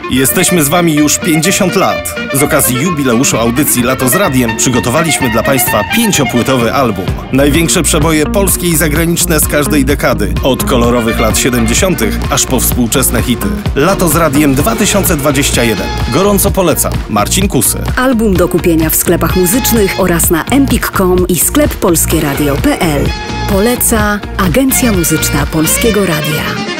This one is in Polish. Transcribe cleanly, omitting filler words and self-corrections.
Jesteśmy z Wami już 50 lat. Z okazji jubileuszu audycji Lato z Radiem przygotowaliśmy dla Państwa 5-płytowy album. Największe przeboje polskie i zagraniczne z każdej dekady. Od kolorowych lat 70. aż po współczesne hity. Lato z Radiem 2021. Gorąco polecam. Marcin Kusy. Album do kupienia w sklepach muzycznych oraz na empik.com i sklep polskieradio.pl. Poleca Agencja Muzyczna Polskiego Radia.